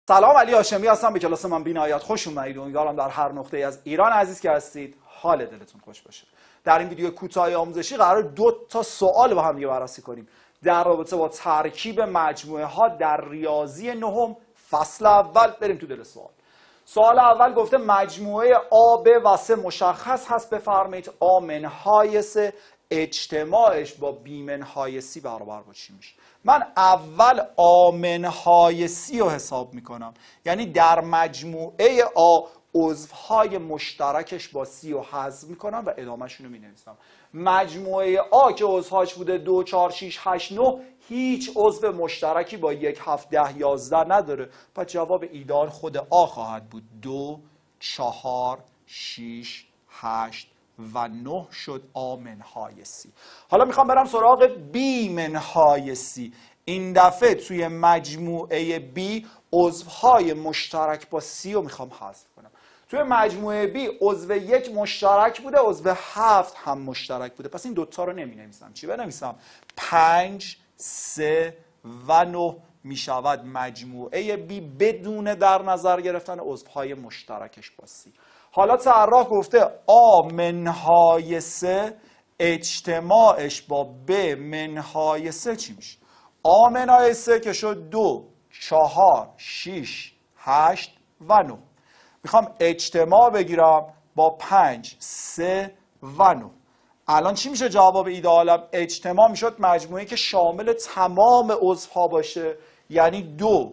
سلام، علی هاشمی هستم. به کلاس من بی‌نهایت خوش اومدید. امیدوارم در هر نقطه‌ای از ایران عزیز که هستید حال دلتون خوش باشه. در این ویدیو کوتاه آموزشی قرار 2 تا سوال با هم دیگه بررسی کنیم در رابطه با ترکیب مجموعه ها در ریاضی نهم فصل اول. بریم تو دل سوال. سوال اول گفته مجموعه آ ب و س مشخص هست، بفرمایید آ منهای س اجتماعش با بی منهای سی برابر با چی میشه؟ من اول آ منهای سی رو حساب میکنم، یعنی در مجموعه آ عضوهای مشترکش با سی رو حذف میکنم و ادامهشون رو مینویسم. مجموعه آ که عضوهاش بوده 2 4 6 8 9 هیچ عضو مشترکی با 1 7 10 11 نداره، پس جواب ایدئال خود آ خواهد بود. 2 4 6 8 و 9 شد آ منهای سی. حالا میخوام برم سراغ بی منهای سی. این دفعه توی مجموعه بی عضوهای مشترک با سی رو میخوام حذف کنم. توی مجموعه بی عضو 1 مشترک بوده، عضو 7 هم مشترک بوده، پس این دوتا رو نمی نویسم. چی بنویسم؟ 5 3 و 9 میشود مجموعه بی بدون در نظر گرفتن عضوهای مشترکش با سی. حالا طراح گفته آ منهای سه اجتماعش با ب منهای سه چی میشه؟ آ منهای سه که شد 2 4 6 8 و 9. میخوام اجتماع بگیرم با 5 3 و 9. الان چی میشه جواب ایدئالم؟ اجتماع میشد مجموعه که شامل تمام عضوها باشه، یعنی 2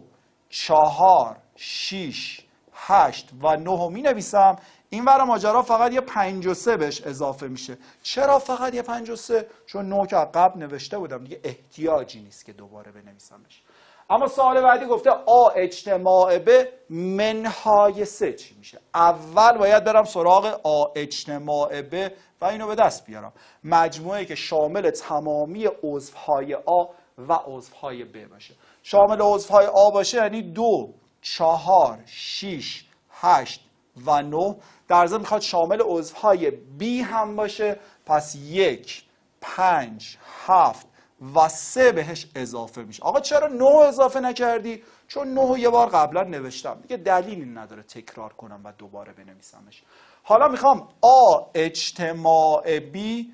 4 6 8 و 9 رو می نویسم. این ور ماجرا فقط یه 5 و 3 بهش اضافه میشه. چرا فقط یه 5 و 3؟ چون 9 که قبل نوشته بودم، دیگه احتیاجی نیست که دوباره بنویسمش. اما سوال بعدی گفته آ اجتماع ب منهای 3 چی میشه؟ اول باید برم سراغ آ اجتماع ب و اینو به دست بیارم. مجموعه که شامل تمامی عضوهای آ و عضوهای ب باشه. شامل عضوهای آ باشه یعنی 2 4 6 8 و 9. در ضمن میخواد شامل عضوهای بی هم باشه، پس 1 5 7 و 3 بهش اضافه میشه. آقا چرا 9 اضافه نکردی؟ چون 9 رو یه بار قبلا نوشتم، دیگه دلیلی نداره تکرار کنم و دوباره بنویسمش. حالا میخوام آ اجتماع بی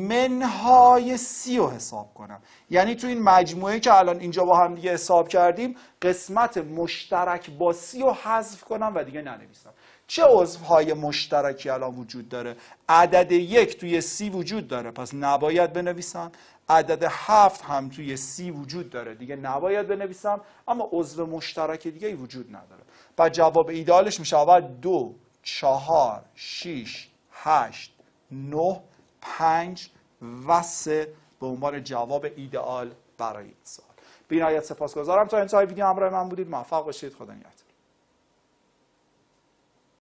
منهای سی رو حساب کنم، یعنی تو این مجموعه که الان اینجا با هم دیگه حساب کردیم قسمت مشترک با سی رو حذف کنم و دیگه ننویسم. چه عضوهای مشترکی الان وجود داره؟ عدد 1 توی سی وجود داره، پس نباید بنویسم. عدد 7 هم توی سی وجود داره، دیگه نباید بنویسم. اما عضو مشترک دیگه ای وجود نداره، پس جواب ایدئالش میشه اول 2 4 6 8 9 5 و 3 به عنوان جواب ایدئال برای این سوال. بی‌نهایت سپاسگزارم تا انتهای ویدیو همراه من بودید. موفق باشید. خدا نگهدار.